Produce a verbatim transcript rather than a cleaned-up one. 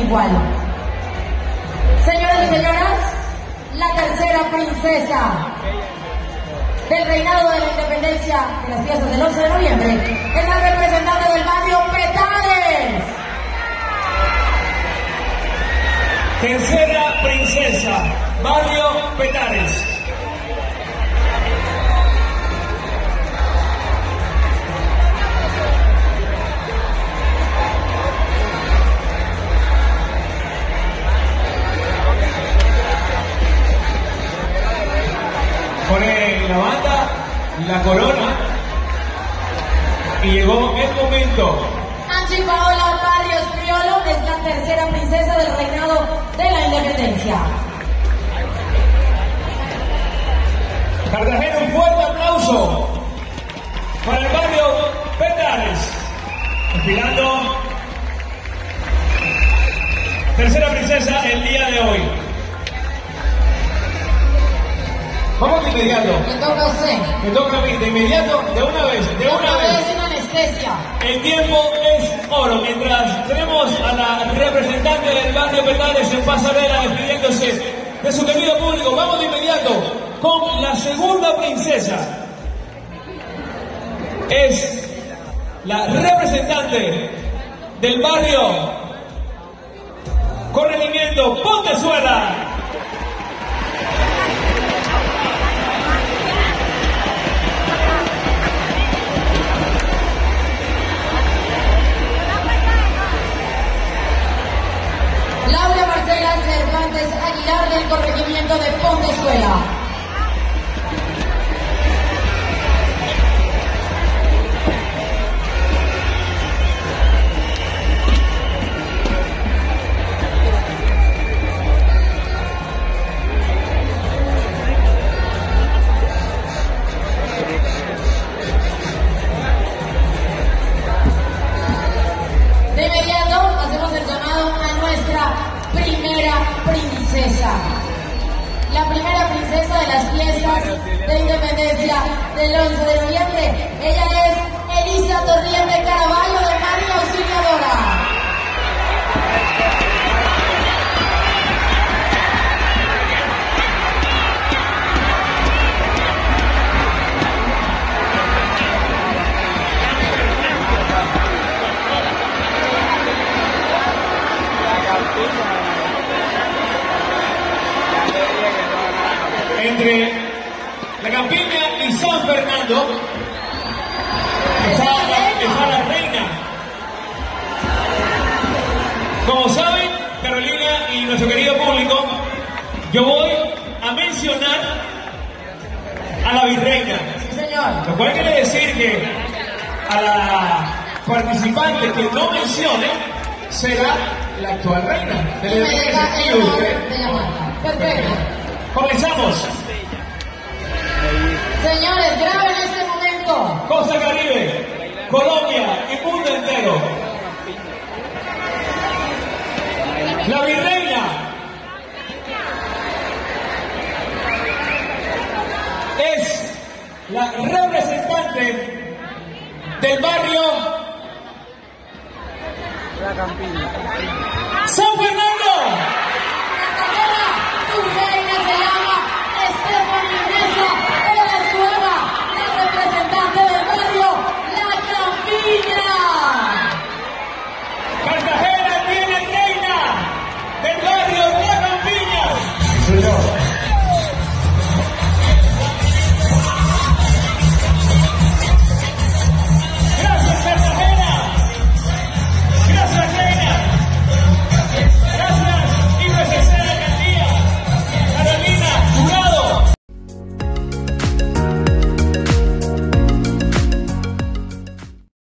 igual. Señoras y señoras, la tercera princesa del reinado de la independencia de las fiestas del once de noviembre es la representante del barrio Petare. Tercera princesa, barrio Petare. Pone la banda, la corona, y llegó el momento. Angie Paola Barrios Priolo es la tercera princesa del reinado de la independencia. Cartagena, un fuerte aplauso para el barrio Petare. Desfilando tercera princesa el día de hoy. Vamos de inmediato. Me toca a usted. Me toca a mí, de inmediato, de una vez, de una vez. Es una anestesia. El tiempo es oro. Mientras tenemos a la representante del barrio Petare en pasarela despidiéndose de su querido público, vamos de inmediato con la segunda princesa. Es la representante del barrio Corregimiento Pontezuela. Laura Marcela Cervantes Aguilar del corregimiento de Pontezuela. De inmediato hacemos el llamado a nuestra primera princesa. La primera princesa de las fiestas de independencia del once de noviembre. Ella es Elisa Torriente Caraballo de María Auxiliadora. Entre la Campiña y San Fernando está la, está la reina. Como saben, Carolina y nuestro querido público, yo voy a mencionar a la virreina. Sí, señor. Lo cual quiere decir que a la participante que no mencione será la actual reina. Y me deja el honor de llamarla. Perfecto. Comenzamos. Señores, graben este momento. Costa Caribe, Colombia y mundo entero. La virreina es la representante del barrio La Campiña. San Fernando.